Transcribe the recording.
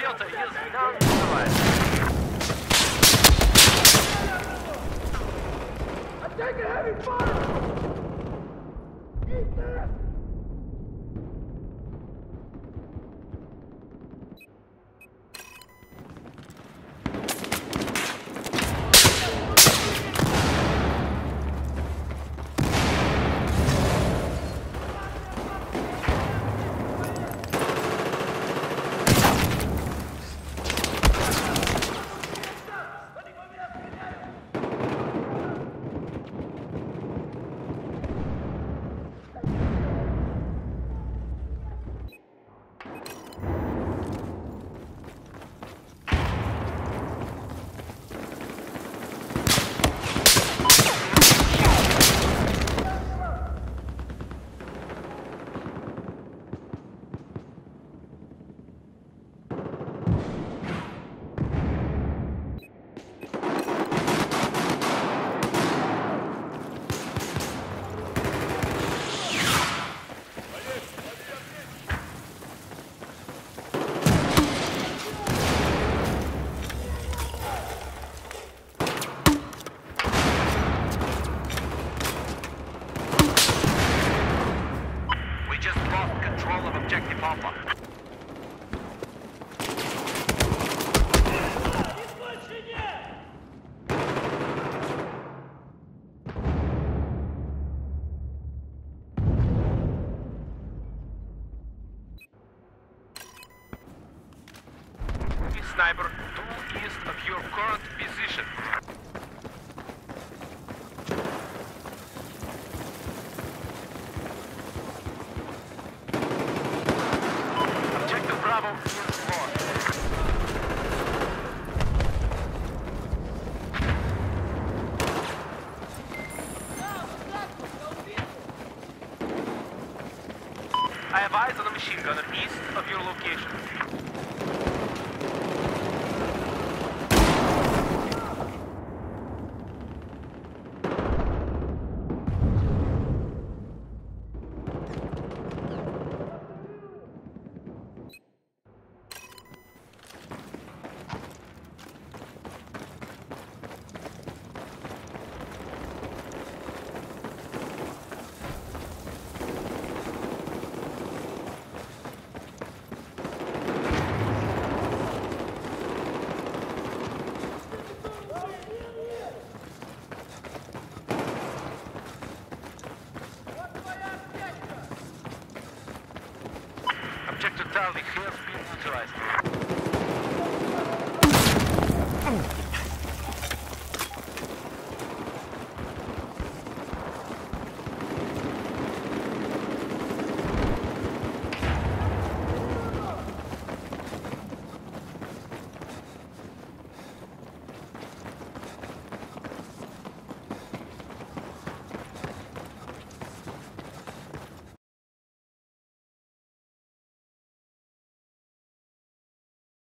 Delta is now neutralized. I'm taking heavy fire! Eat that! Objective Alpha. Sniper, due east of your current position. Objective Bravo is lost. I have eyes on a machine gunner east of your location. Objective Charlie has been neutralized.